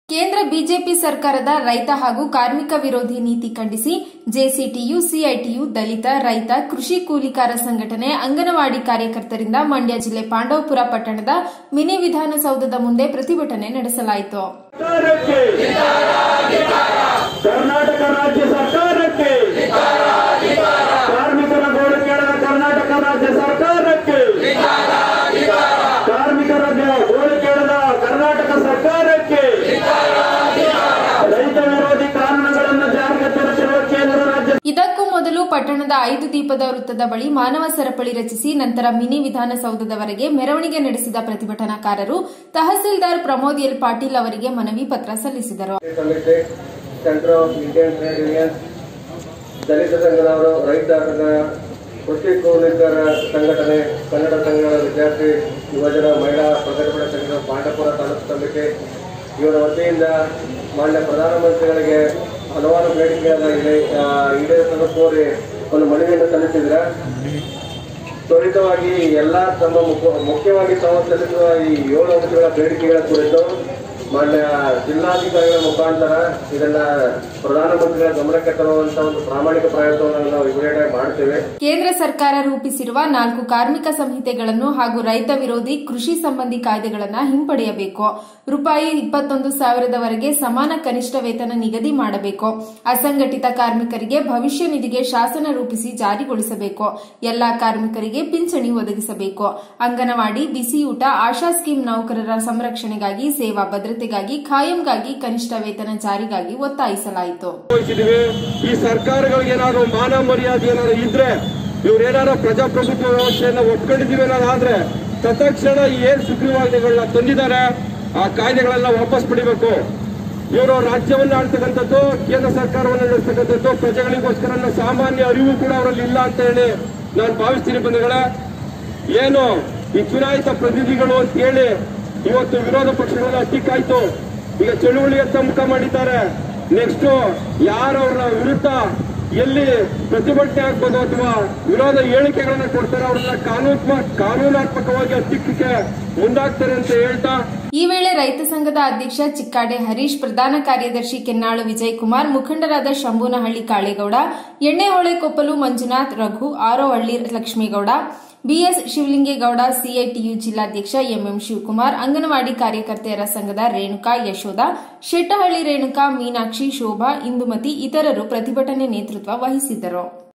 ಕೇಂದ್ರ ಬಿಜೆಪಿ ಸರ್ಕಾರದ ರೈತ ಹಾಗೂ ಕಾರ್ಮಿಕ ವಿರೋಧಿ ನೀತಿ ಖಂಡಿಸಿ ಜೆಸಿಟಿಯು, ಸಿಐಟಿಯು, ದಲಿತ, ರೈತ, ಕೃಷಿ ಕೂಲಿಕಾರ ಸಂಘಟನೆ, ಅಂಗನವಾಡಿ ಕಾರ್ಯಕರ್ತರಿಂದ ಮಂಡ್ಯ ಜಿಲ್ಲೆ ಪಾಂಡವಪುರ ಪಟ್ಟಣದ ಮಿನಿ ವಿಧಾನಸೌಧದ ಮುಂದೆ ಪ್ರತಿಭಟನೆ ನಡೆಸಲಾಯಿತು. ಕರ್ನಾಟಕ ರಾಜ್ಯ ಸರ್ಕಾರಕ್ಕೆ, ಕಾರ್ಮಿಕರ ಗೋಳು ಕೇಳದ ಕರ್ನಾಟಕ ರಾಜ್ಯ ಸರ್ಕಾರಕ್ಕೆ, ಕಾರ್ಮಿಕರ ಗೋಳು ಕೇಳದ ಕರ್ನಾಟಕ ಸರ್ಕಾರಕ್ಕೆ, ರೈತ ವಿರೋಧಿ ಕಾನೂನುಗಳನ್ನು ಜಾರಿಗೆ ತರುತ್ತಿರುವ ಕೇಂದ್ರ ರಾಜ್ಯ. ಇದಕ್ಕೂ ಮೊದಲು ಪಟ್ಟಣದ 5 ದೀಪದ ವೃತ್ತದ ಬಳಿ ಮಾನವ ಸರಪಳಿ ರಚಿಸಿ ನಂತರ ಮಿನಿ ವಿಧಾನಸೌಧದವರೆಗೆ ಮೆರವಣಿಗೆ ನಡೆಸಿದ ಪ್ರತಿಭಟನಾಕಾರರು ತಹಸೀಲ್ದಾರ್ ಪ್ರಮೋದ್ ಎಲ್ ಪಾಟೀಲ್ ಅವರಿಗೆ ಮನವಿ ಪತ್ರ ಸಲ್ಲಿಸಿದರು. Centre of Indian trade union, ದಲಿತ ಸಂಘದವರು, ರೈತ ಸಂಘ, ಕೃಷಿ ಕೂಲಿಕರ ಸಂಘಟನೆ, ಕನ್ನಡ ಸಂಘಗಳ ವಿದ್ಯಾರ್ಥಿ ಯುವಜನ ಮಹಿಳಾ ಪ್ರಗತಿಪರ ಸಂಘದ ಪಾಂಡವಪುರ ತಾಲೂಕು ಸಮಿತಿ ಇವರ ವತಿಯಿಂದ ಮಾನ್ಯ ಪ್ರಧಾನಮಂತ್ರಿಗಳಿಗೆ ಹಲವಾರು ಬೇಡಿಕೆಗಳನ್ನು ಈಡೇರಿಸಲು ಕೋರಿ ಒಂದು ಮನವಿಯನ್ನು ಸಲ್ಲಿಸಿದ್ರೆ ತ್ವರಿತವಾಗಿ ಎಲ್ಲ ತಮ್ಮ ಮುಖ್ಯವಾಗಿ ತಾವು ಸಲ್ಲಿಸುವ ಈ 7 ಅಂಶಗಳ ಬೇಡಿಕೆಗಳ ಕುರಿತು ಮಾನ್ಯ ಜಿಲ್ಲಾಧಿಕಾರಿಗಳ ಮುಖಾಂತರ ಇದನ್ನ ಪ್ರಧಾನಮಂತ್ರಿಗಳ ಗಮನಕ್ಕೆ ತರುವಂತಹ ಒಂದು ಪ್ರಾಮಾಣಿಕ ಪ್ರಯತ್ನವನ್ನು ನಾವು ಇಮಿಡಿಯೇಟ್ ಆಗಿ ಮಾಡ್ತೇವೆ. ಕೇಂದ್ರ ಸರ್ಕಾರ ರೂಪಿಸಿರುವ 4 ಕಾರ್ಮಿಕ ಸಂಹಿತೆಗಳನ್ನು ಹಾಗೂ ರೈತ ವಿರೋಧಿ ಕೃಷಿ ಸಂಬಂಧಿ ಕಾಯ್ದೆಗಳನ್ನು ಹಿಂಪಡೆಯಬೇಕು. ರೂಪಾಯಿ 21,000ವರೆಗೆ ಸಮಾನ ಕನಿಷ್ಠ ವೇತನ ನಿಗದಿ ಮಾಡಬೇಕು. ಅಸಂಘಟಿತ ಕಾರ್ಮಿಕರಿಗೆ ಭವಿಷ್ಯ ನಿಧಿಗೆ ಶಾಸನ ರೂಪಿಸಿ ಜಾರಿಗೊಳಿಸಬೇಕು. ಎಲ್ಲಾ ಕಾರ್ಮಿಕರಿಗೆ ಪಿಂಚಣಿ ಒದಗಿಸಬೇಕು. ಅಂಗನವಾಡಿ, ಬಿಸಿಯೂಟ, ಆಶಾ ಸ್ಕೀಂ ನೌಕರರ ಸಂರಕ್ಷಣೆಗಾಗಿ, ಸೇವಾ ಭದ್ರತೆಗಾಗಿ, ಖಾಯಂಗಾಗಿ ಕನಿಷ್ಠ ವೇತನ ಜಾರಿಗಾಗಿ ಒತ್ತಾಯಿಸಲಾಯಿತು. ಈ ಸರ್ಕಾರಗಳಿಗೆ ಏನಾದ್ರು ಮಾನ ಮರ್ಯಾದೆ ಏನಾದ್ರು ಇದ್ರೆ, ಇವ್ರೇನಾದ್ರು ಪ್ರಜಾಪ್ರಭುತ್ವ ವ್ಯವಸ್ಥೆಯನ್ನ ಒಪ್ಕೊಂಡಿದೀವಿ ಅನ್ನೋದಾದ್ರೆ ತತ್ಕ್ಷಣ ಏನ್ ಸುಗ್ರೀವಾಜ್ಞೆಗಳನ್ನ ತಂದಿದ್ದಾರೆ ಆ ಕಾಯ್ದೆಗಳೆಲ್ಲ ವಾಪಸ್ ಪಡಿಬೇಕು. ಇವರು ರಾಜ್ಯವನ್ನ ಆಳ್ತಕ್ಕಂಥದ್ದು, ಕೇಂದ್ರ ಸರ್ಕಾರವನ್ನು ನಡೆಸ್ತಕ್ಕಂಥದ್ದು ಪ್ರಜೆಗಳಿಗೋಸ್ಕರ ಸಾಮಾನ್ಯ ಅರಿವು ಕೂಡ ಅವರಲ್ಲಿ ಇಲ್ಲ ಅಂತ ಹೇಳಿ ನಾನು ಭಾವಿಸ್ತೀನಿ. ಬಂಧುಗಳೇ, ಏನು ಈ ಚುನಾಯಿತ ಪ್ರತಿನಿಧಿಗಳು ಅಂತ ಹೇಳಿ ಇವತ್ತು ವಿರೋಧ ಪಕ್ಷಗಳನ್ನ ಅಟ್ಟಿಕ್ಕಾಯ್ತು. ಈಗ ಚಳುವಳಿಯತ್ತ ಮುಖ ಮಾಡಿದ್ದಾರೆ. ನೆಕ್ಸ್ಟ್ ಯಾರವ್ರ ವಿರುದ್ಧ ಎಲ್ಲಿ ಪ್ರತಿಭಟನೆ ಆಗ್ಬೋದು ಅಥವಾ ವಿರೋಧ ಹೇಳಿಕೆಗಳನ್ನ ಕೊಡ್ತಾರೆ ಅವ್ರನ್ನ ಕಾನೂನಾತ್ಮಕವಾಗಿ ಹತ್ತಿಕ್ಕಕ್ಕೆ ಮುಂದಾಗ್ತಾರೆ ಅಂತ ಹೇಳ್ತಾ, ಈ ವೇಳೆ ರೈತ ಸಂಘದ ಅಧ್ಯಕ್ಷ ಚಿಕ್ಕಾಡೆ ಹರೀಶ್, ಪ್ರಧಾನ ಕಾರ್ಯದರ್ಶಿ ಕೆನ್ನಾಳು ವಿಜಯಕುಮಾರ್, ಮುಖಂಡರಾದ ಶಂಭೂನಹಳ್ಳಿ ಕಾಳೇಗೌಡ, ಎಣ್ಣೆಹೊಳೆ ಕೊಪ್ಪಲು ಮಂಜುನಾಥ್, ರಘು, ಆರೋಹಳ್ಳಿ ಲಕ್ಷ್ಮೇಗೌಡ, ಬಿಎಸ್ ಶಿವಲಿಂಗೇಗೌಡ, ಸಿಐಟಿಯು ಜಿಲ್ಲಾಧ್ಯಕ್ಷ ಎಂಎಂ ಶಿವಕುಮಾರ್, ಅಂಗನವಾಡಿ ಕಾರ್ಯಕರ್ತೆಯರ ಸಂಘದ ರೇಣುಕಾ, ಯಶೋಧ, ಶೆಟ್ಟಹಳ್ಳಿ ರೇಣುಕಾ, ಮೀನಾಕ್ಷಿ, ಶೋಭಾ, ಇಂದುಮತಿ ಇತರರು ಪ್ರತಿಭಟನೆ ನೇತೃತ್ವ ವಹಿಸಿದ್ದರು.